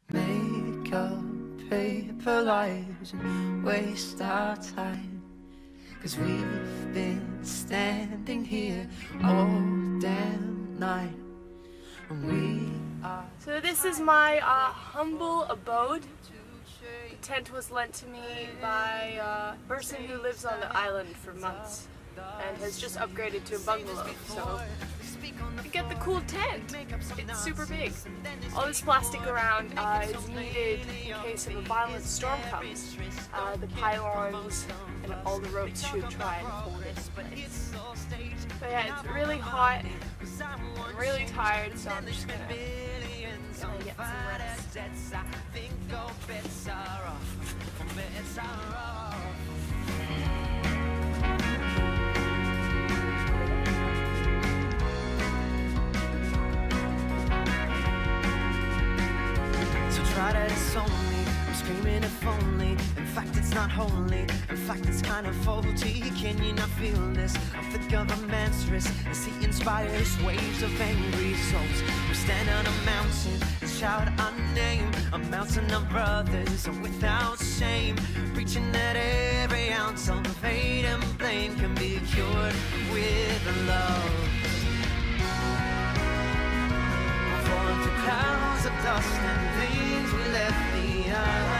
Make up paper lies and waste our time, 'cause we've been standing here all damn night, and we are. So this is my humble abode. The tent was lent to me by a person who lives on the island for months and has just upgraded to a bungalow, so you get the cool tent. It's super big. All this plastic around is needed in case of a violent storm comes. The pylons and all the ropes should try and hold it. But yeah, it's really hot. I'm really tired, so I'm just gonna get some rest. Try to disown me, I'm screaming if only. In fact it's not holy, in fact it's kind of faulty. Can you not feel this? I'm thick of a man's wrist as he inspires waves of angry souls. We stand on a mountain and shout our name, a mountain of brothers without shame, preaching that every ounce of hate and blame can be cured with love. For the clouds of dust and things we left behind,